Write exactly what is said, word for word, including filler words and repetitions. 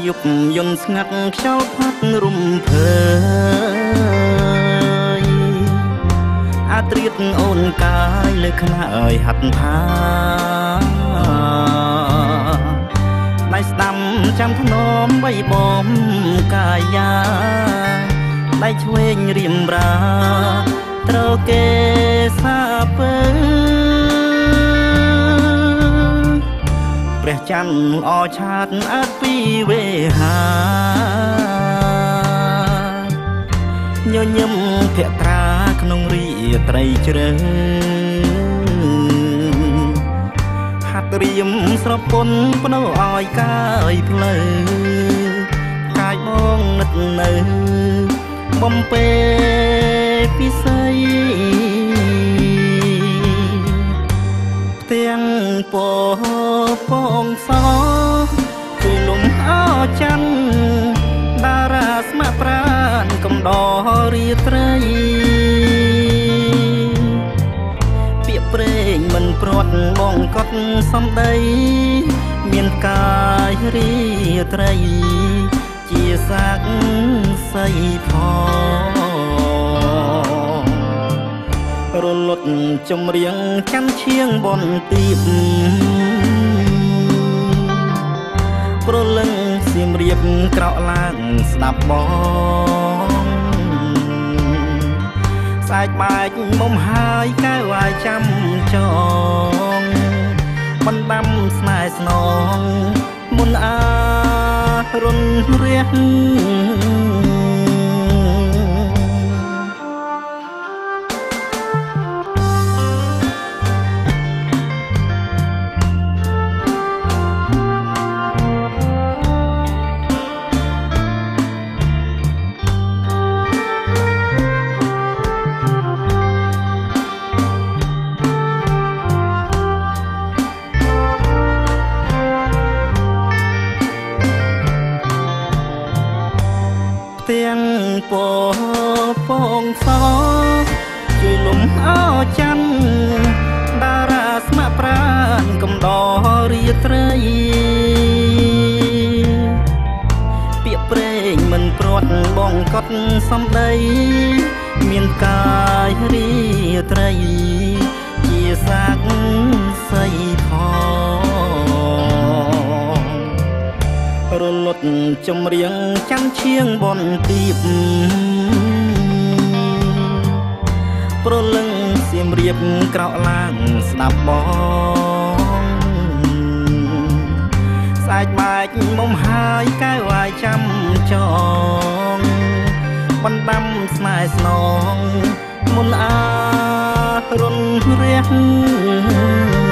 យប់យន់ស្ងាត់ខ្យល់ផាត់រំភើយអាត្រៀតអូនកាយលើខ្នើយហាត់ថាដៃស្ដាំចាំធ្នមបីបំកាយាដៃឆ្វេងរៀមរាត្រូវគេសាពើព្រះច័ន្ទអឆាតអត់ពីវេហាញញឹមភក្ត្រាក្នុងរីត្រីជ្រៅហាត់រៀមស្រពន់ភ្នៅឲ្យកាយផ្លូវកាយមកនឹកនៅបំពេពិសីទាំងពពងសគឺលំអោច័ន្ទតារាស្ម័គ្រប្រានកំដររាត្រីពាក្យព្រេងមិនព្រាត់បងកត់សំដីមានកាយរាត្រីជាសាក់សីផងរលត់ចម្រៀងចាំឈៀងបនទីបប្រលឹងសៀមរៀបក្រោកឡើងស្ដាប់បងស្អាតបាច់មុំហើយកែវឲ្យចាំចងបណ្ដាំស្នេហ៍ស្នងមុនអារុនរះទាំងពពងសជួយលំអោច័ន្ទតារាស្ម័គ្រប្រានកំដររាត្រីពាក្យព្រេងមិនព្រាត់បងកត់សំដីមានកាយរាត្រីជាសាក់សីផងរលត់ចម្រៀងចាំឈៀងបនទីបប្រលឹងសៀមរៀបក្រោកឡើងស្ដាប់បងស្អាតបាច់មុំហើយកែវឲ្យចាំចងបណ្ដាំស្នេហ៍ស្នងមុនអារុនរះ